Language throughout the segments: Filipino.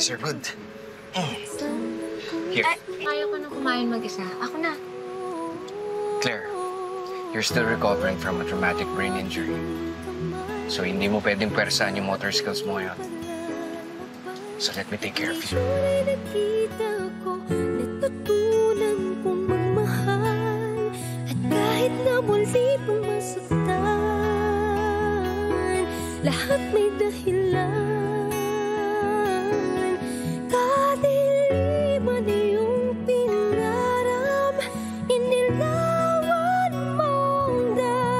These are good. Here. Kaya ko na kumain mag-isa. Ako na. Claire, you're still recovering from a traumatic brain injury. So hindi mo pwedeng pwersahan yung motor skills mo ngayon. So let me take care of you. Natutunan kong magmahal at kahit na muli pang masaktan, lahat may dahilan. Kadiliman iyong pinaram, inilawan mong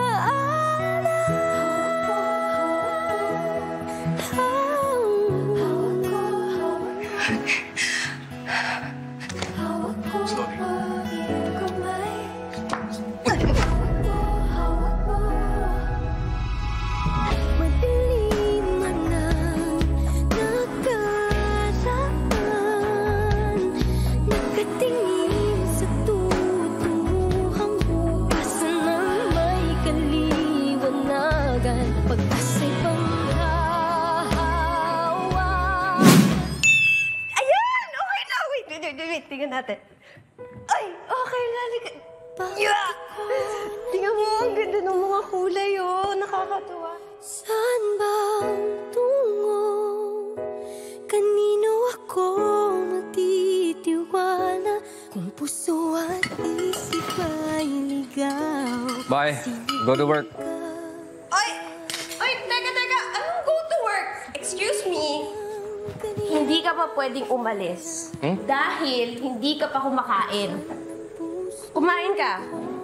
tingnan natin. Ay, okay na. Yeah! Tingnan mo, ang ganda ng mga kulay, oh. Nakakatuwa. Saan ba ang tungo? Kanino ako matitiwala? Kung puso at isip ay ligaw. Bye. Go to work. Ay, teka. Anong go to work? Excuse me. Hindi ka pa pwedeng umalis. Dahil hindi ka pa kumakain. Kumain ka.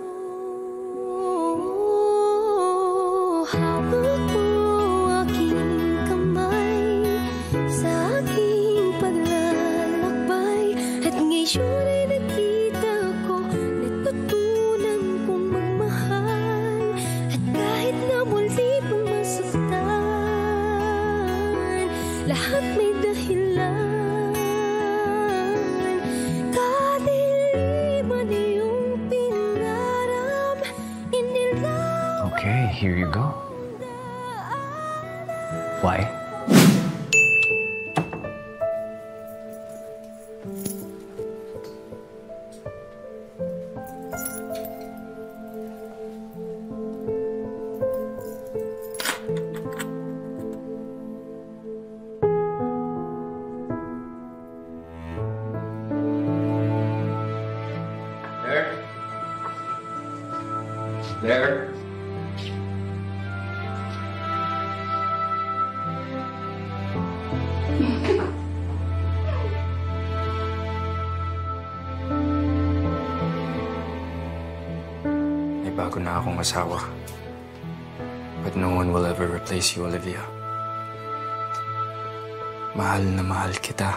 Hawak mo aking kamay sa aking paglalakbay. At ngayon ay nakita ko, natutunan kong magmahal. At kahit na muli pang masaktan, lahat may dahilan. Kadiliman iyong pinaram, inilawan. Okay, here you go. Why? There. May bago na akong asawa. But no one will ever replace you, Olivia. Mahal na mahal kita.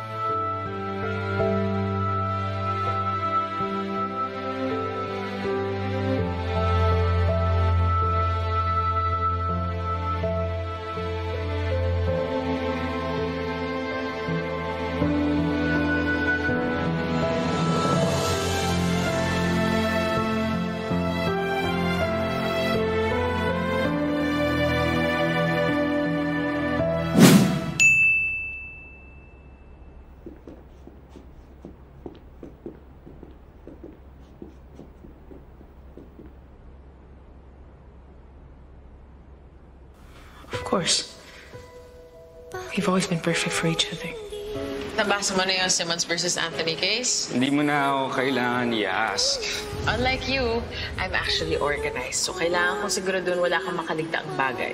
Of course. We've always been perfect for each other. Nabasa mo na yung Simmons versus Anthony case? Hindi mo na ako kailangan i-ask. Unlike you, I'm actually organized. So kailangan kong siguraduhin wala kang makaligtaang bagay.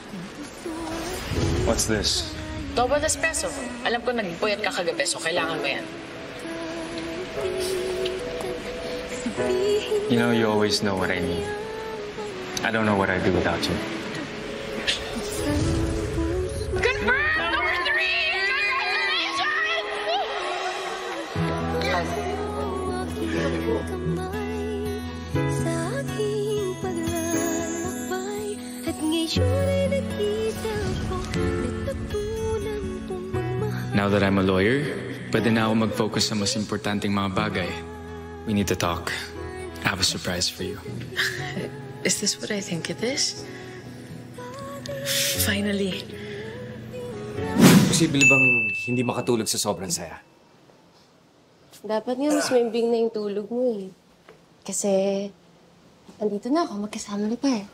What's this? Double espresso. Alam ko nagpuyat ka kagabi, so kailangan mo yan. You know, you always know what I need. I don't know what I'd do without you. Confirm! Number 3! Now that I'm a lawyer, pwede na ako mag-focus sa mas importanteng mga bagay. We need to talk. I have a surprise for you. Is this what I think it is? Finally. Posible bang hindi makatulog sa sobrang saya? Dapat nga mas maimbing na yung tulog mo eh. Kasi, andito na ako, magkasama na pa eh.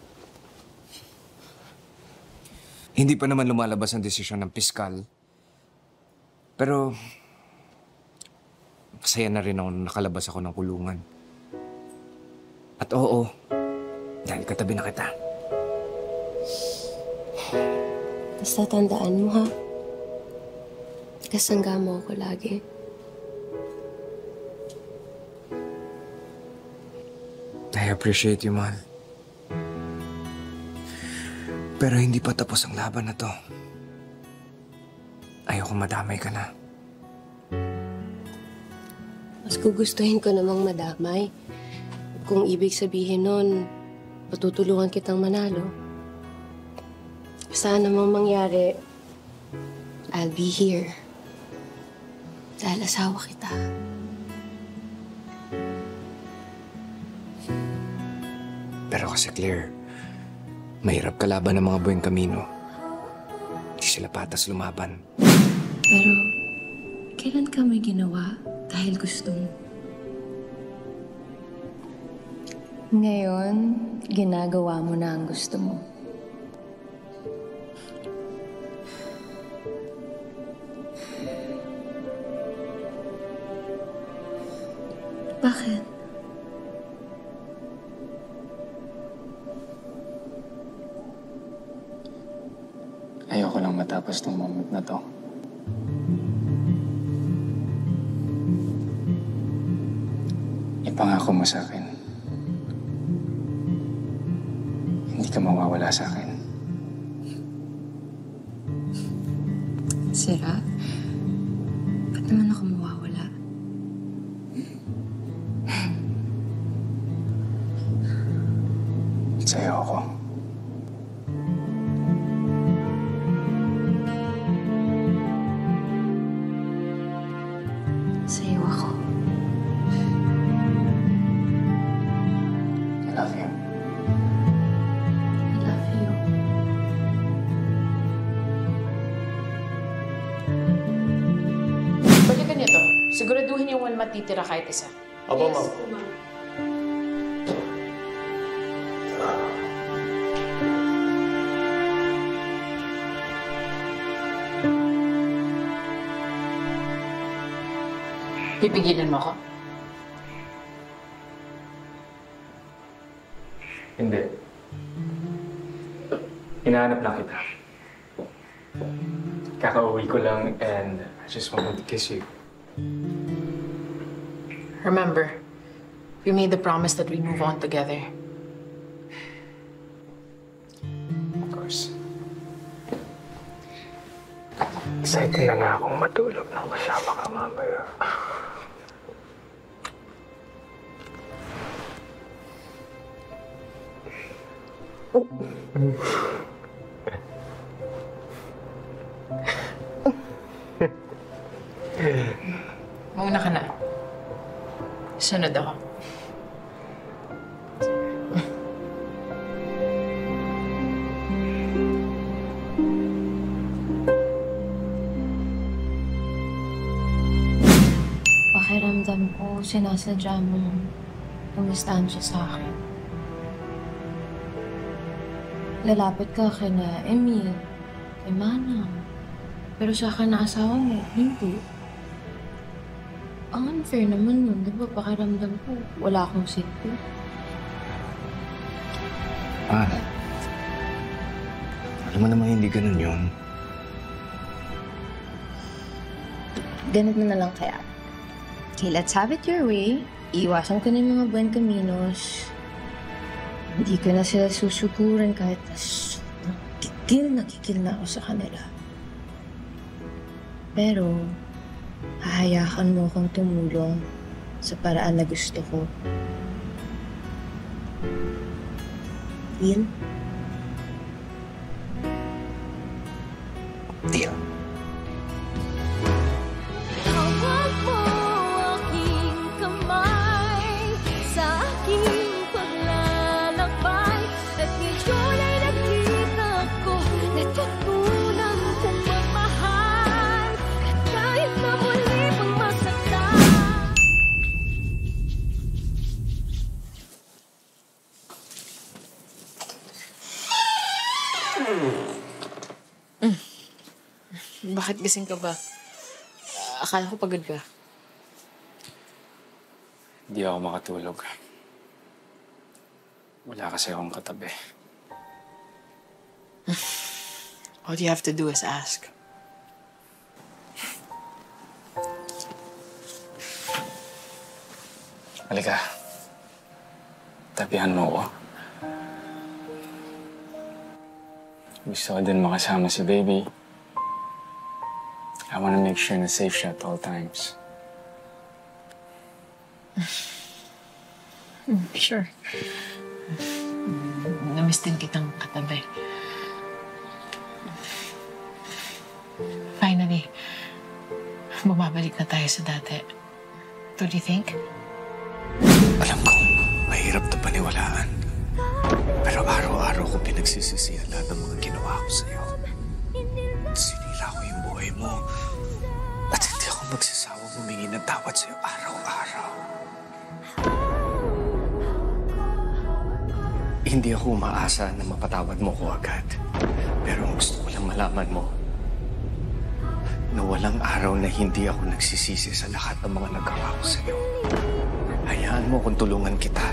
Hindi pa naman lumalabas ang desisyon ng piskal. Pero, masaya na rin ako nung nakalabas ako ng kulungan. At oo, dahil katabi na kita. Basta tandaan mo ha. Kasangga mo ako lagi. I appreciate you, mahal. Pero hindi pa tapos ang laban na to. Ayoko madamay ka na. Mas gugustuhin ko namang madamay. Kung ibig sabihin nun, patutulungan kitang manalo. Saan namang mangyari, I'll be here. Dahil asawa kita. Pero kasi Claire, mahirap kalaban ng mga buwing kamino. Hindi sila patas lumaban. Pero, kailan ka may ginawa dahil gusto mo? Ngayon, ginagawa mo na ang gusto mo. Bakit? Ayoko lang matapos tong moment na to. Ipangako mo sa akin. Hindi ka mawawala sa akin. Sira? Ba't naman ako mawawala? Sa'yo ako. Sa'yo ako. I love you. I love you. Pwede ganito. Siguraduhin yung walang matitira kahit isa. Opo, ma'am. Pipigilan mo ako? Hindi. Hinahanap lang kita. Kakauwi ko lang and I just wanted to kiss you. Remember, we made the promise that we move on together. Of course. Excited na nga akong matulog nang kasama ka mamaya. Mauna ka na. Sunod ako. Pakiramdam ko, sinasadya mo pumistansya sa akin. Lalapit ka kina Emil, kay Manang. Pero sa akin na asawa mo, hindi. Ang unfair naman nun, di ba? Pakiramdam ko, wala akong safety. Alam mo naman hindi ganun yun. Ganito na lang kaya. Okay, let's have it your way. Iwasan ko na yung mga buwan kaminos. Hindi ko na sila susuguran kahit kikil na ako sa kanila. Pero, hahayakan mo akong tumulong sa paraan na gusto ko. Deal? Deal. Hawak mo aking kamay sa aking paglalakbay at ngayon ay nakita ko natutunan kong magmahal. Bakit gising ka ba? Akala ko pagod ka. Hindi ako makatulog. Wala kasi akong katabi. All you have to do is ask. Halika. Tabihan mo ko. Gusto ko din makasama si baby. I wanna make sure na safe siya at all times. Sure. Namiss din kitang katabi. Finally, bumabalik na tayo sa dati. What do you think? Alam ko, mahirap na paniwalaan. Pero araw-araw ko pinagsisisihan lahat ng mga ginawa ko sa'yo. Sinila ko yung buhay mo. At hindi ako magsasawang humingi ng tawad sa'yo araw-araw. Hindi ako umaasa na mapatawad mo ko agad. Pero ang gusto ko lang malaman mo, na walang araw na hindi ako nagsisisi sa lahat ng mga nagawa ko sa'yo. Hayaan mo kung tulungan kita.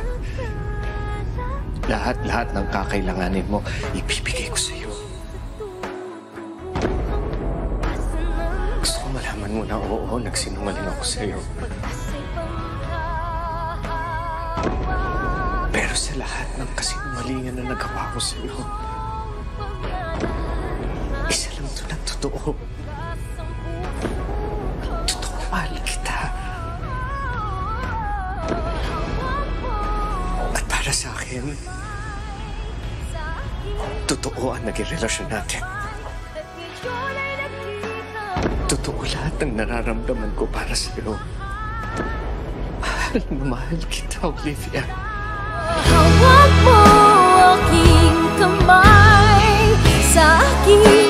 Lahat ng kakailanganin mo, ibibigay ko sa'yo. Gusto ko malaman mo na oo, nagsinungaling ako sa'yo. Pero sa lahat ng kasinungalingan na nagawa ko sa'yo, isa lang ito na totoo. Totoong mahal kita. At para sa akin, totoo ang naging relasyon natin. Totoo lahat ng nararamdaman ko para sa'yo. Mahal na mahal kita, Olivia. Hawak mo aking kamay sa akin.